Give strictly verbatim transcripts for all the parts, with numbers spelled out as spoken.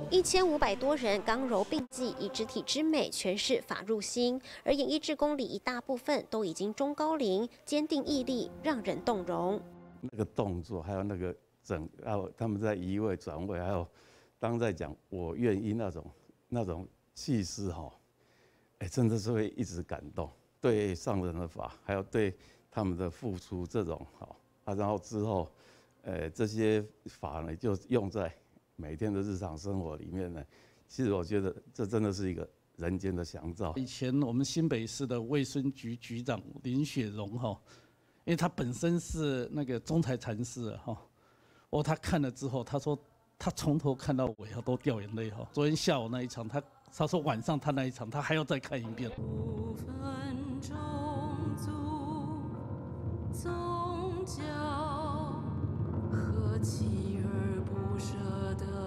一千五百多人刚柔并济，以肢体之美诠释法入心。而演艺志工里一大部分都已经中高龄，坚定毅力让人动容。 那个动作，还有那个整，还有他们在移位转位，还有当在讲我愿意那种那种气势哈，哎，真的是会一直感动。对上人的法，还有对他们的付出这种好啊，然后之后，呃，这些法呢就用在 每天的日常生活里面呢，其实我觉得这真的是一个人间的祥照。 以前我们新北市的卫生局局长林雪荣哈，因为他本身是那个中台禅师哈，哦，他看了之后，他说他从头看到尾都掉眼泪哈。昨天下午那一场，他他说晚上他那一场他还要再看一遍。 不分种族、宗教，何其而不舍得。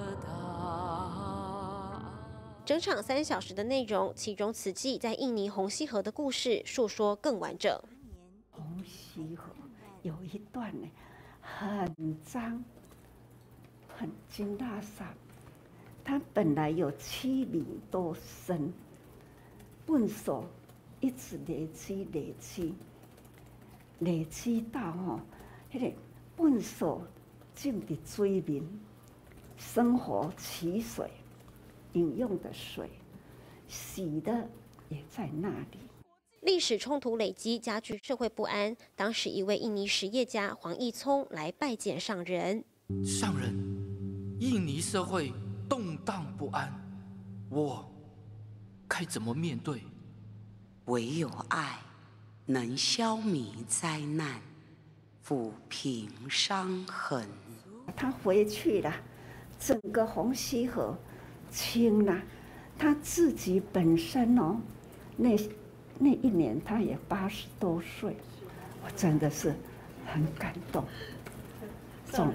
整场三小时的内容，其中慈济在印尼红溪河的故事述说更完整。 红溪河有一段呢，很脏，很金垃圾，它本来有七米多深，粪扫一直累积累积，累积到吼，迄个粪扫浸伫水面，生活起水。 饮用的水，洗的也在那里。 历史冲突累积，加剧社会不安。当时一位印尼实业家黄义聪来拜见上人。 上人，印尼社会动荡不安，我该怎么面对？ 唯有爱能消弭灾难，抚平伤痕。 他回去了，整个红溪河 清了，他自己本身哦，那那一年他也八十多岁，我真的是很感动。总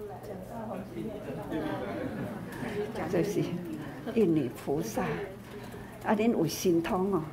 这是印尼菩萨，啊，恁有心通哦。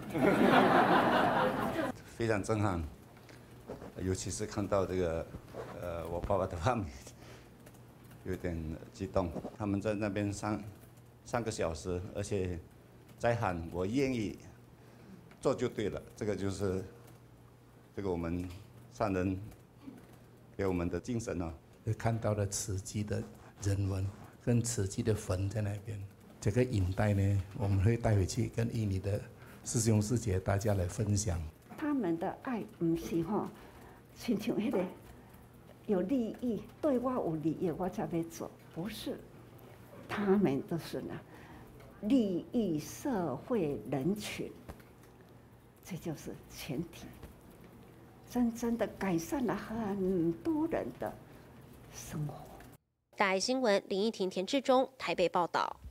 非常震撼，尤其是看到这个，呃，我爸爸的画面，有点激动。他们在那边上 三个小时，而且在喊我愿意做就对了，这个就是这个我们上人给我们的精神哦。 看到了慈济的人文跟慈济的坟在那边，这个影带呢，我们会带回去跟印尼的师兄师姐大家来分享。 他们的爱不是吼，亲像迄个有利益，对我有利益我才要做，不是。 他们都是呢，利益社会人群，这就是前提。真正的改善了很多人的生活。 大爱新闻林依婷、田志忠台北报道。